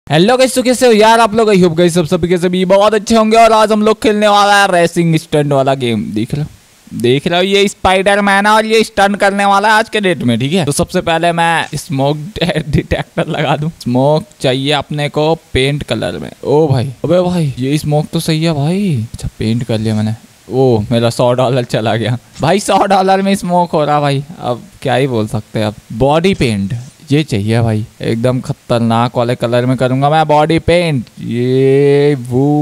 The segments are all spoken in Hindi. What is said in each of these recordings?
हेलो गाइस, तो कैसे हो यार आप लोग? आई होप गाइस सब सभी के सभी बहुत अच्छे होंगे। और आज हम लोग खेलने वाला है रेसिंग स्टंट वाला गेम। देख रहे हो ये स्पाइडरमैन है और ये स्टंट करने वाला है आज के डेट में। ठीक है, तो सबसे पहले मैं स्मोक डिटेक्टर लगा दूं। स्मोक चाहिए अपने को पेंट कलर में। ओ भाई, अबे भाई ये स्मोक तो सही है भाई। अच्छा पेंट कर लिया मैंने। ओ मेरा $100 चला गया भाई। $100 में स्मोक हो रहा भाई। अब क्या ही बोल सकते हैं। अब बॉडी पेंट ये चाहिए भाई, एकदम खतरनाक वाले कलर में करूंगा मैं बॉडी पेंट। ये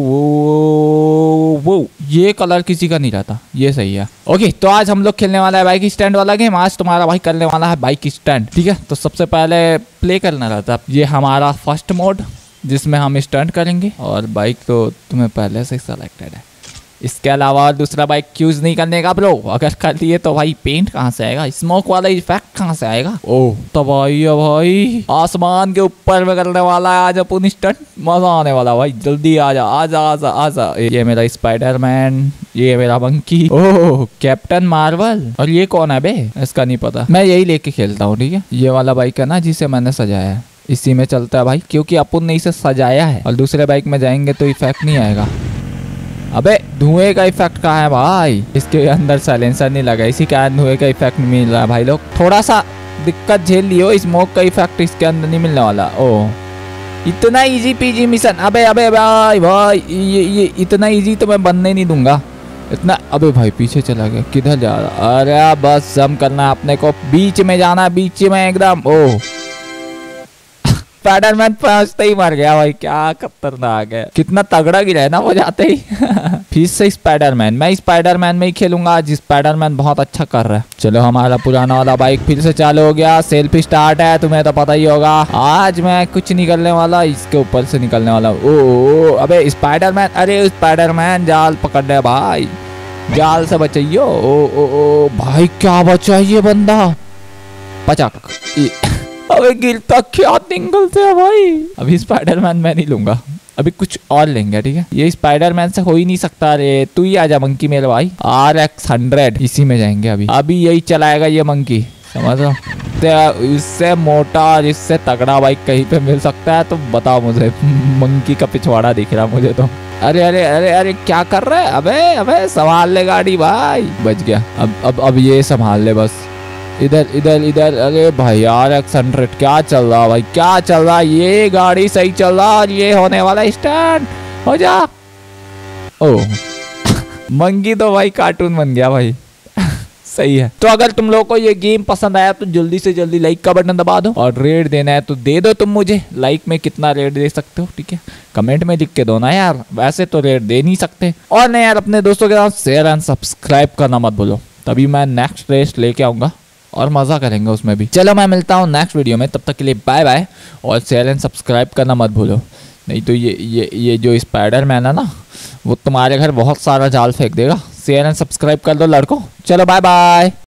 वो ये कलर किसी का नहीं रहता, ये सही है। ओके, तो आज हम लोग खेलने वाला है बाइक स्टैंड वाला गेम। आज तुम्हारा भाई करने वाला है बाइक स्टैंड। ठीक है, तो सबसे पहले प्ले करना रहता। ये हमारा फर्स्ट मोड जिसमें हम स्टंट करेंगे। और बाइक तो तुम्हें पहले से सेलेक्टेड है। इसके अलावा और दूसरा बाइक यूज नहीं करने का ब्रो। अगर कर लिए तो भाई पेंट कहाँ से आएगा, स्मोक वाला इफेक्ट कहाँ से आएगा। ओह तो भाई आसमान के ऊपर में करने वाला है आज अपन स्टंट। मजा आने वाला भाई। जल्दी आजा आजा आजा आजा। ये मेरा स्पाइडरमैन, ये मेरा मंकी। ओह कैप्टन मार्वल। और ये कौन है बे? इसका नहीं पता। मैं यही लेके खेलता हूँ। ठीक है, ये वाला बाइक है ना जिसे मैंने सजाया है, इसी में चलता है भाई, क्योंकि अपन ने इसे सजाया है। और दूसरे बाइक में जाएंगे तो इफेक्ट नहीं आएगा। अबे धुएं का इफेक्ट कहाँ है भाई? इसके अंदर साइलेंसर नहीं लगा, इसी कारण धुएं का इफेक्ट नहीं मिल रहा है भाई। लोग थोड़ा सा दिक्कत झेल लियो, स्मोक का इफेक्ट इसके अंदर नहीं मिलने वाला। ओह इतना इजी पीजी मिशन। अबे अबे भाई भाई ये इतना इजी तो मैं बनने नहीं दूंगा इतना। अबे भाई पीछे चला गया, किधर जा रहा? अरे बस जम करना है अपने को, बीच में जाना है, बीच में एकदम। ओह स्पाइडरमैन पहुंचते ही मर गया भाई। क्या खतरनाक है, कितना तगड़ा गिरा है ना वो जाते ही। फिर से स्पाइडरमैन। मैं स्पाइडरमैन में ही खेलूंगा आज। स्पाइडरमैन बहुत अच्छा कर रहा है। चलो हमारा पुराना वाला बाइक फिर से चालू हो गया। सेल्फी स्टार्ट है, तुम्हें तो पता ही होगा। आज मैं कुछ निकलने वाला, इसके ऊपर से निकलने वाला। ओ अबे स्पाइडरमैन, अरे स्पाइडरमैन जाल पकड़ रहे भाई, जाल से बचाइयो। ओ भाई क्या बचा ये बंदा। पचाक अबे गिरता क्या टिंगल से भाई। अभी स्पाइडरमैन मैं नहीं लूंगा, अभी कुछ और लेंगे। ठीक है, ये स्पाइडरमैन से हो ही नहीं सकता। रे तू ही आजा मंकी मेरे भाई। RX-100 इसी में जाएंगे। अभी यही चलाएगा ये मंकी, समझ लो। इससे मोटा और इससे तगड़ा बाइक कहीं पे मिल सकता है तो बताओ मुझे। मंकी का पिछवाड़ा दिख रहा मुझे तो। अरे अरे अरे अरे क्या कर रहा है? अबे संभाल ले गाड़ी भाई। बच गया। अब ये संभाल ले बस। इधर इधर इधर। अरे भाई RX-100 क्या चल रहा भाई, क्या चल रहा? ये गाड़ी सही चल रहा और ये होने वाला स्टैंड हो जा। ओह मंकी तो भाई कार्टून बन गया भाई। सही है। तो अगर तुम लोगों को ये गेम पसंद आया तो जल्दी से जल्दी लाइक का बटन दबा दो। और रेट देना है तो दे दो तुम मुझे। लाइक में कितना रेट दे सकते हो ठीक है, कमेंट में लिख के दो ना यार, वैसे तो रेट दे नहीं सकते। और नहीं यार, अपने दोस्तों के साथ शेयर एंड सब्सक्राइब करना मत भूलो, तभी मैं नेक्स्ट रेस लेके आऊंगा और मजा करेंगे उसमें भी। चलो मैं मिलता हूँ नेक्स्ट वीडियो में, तब तक के लिए बाय बाय। और शेयर एंड सब्सक्राइब करना मत भूलो, नहीं तो ये जो स्पाइडरमैन है ना वो तुम्हारे घर बहुत सारा जाल फेंक देगा। शेयर एंड सब्सक्राइब कर दो लड़कों। चलो बाय बाय।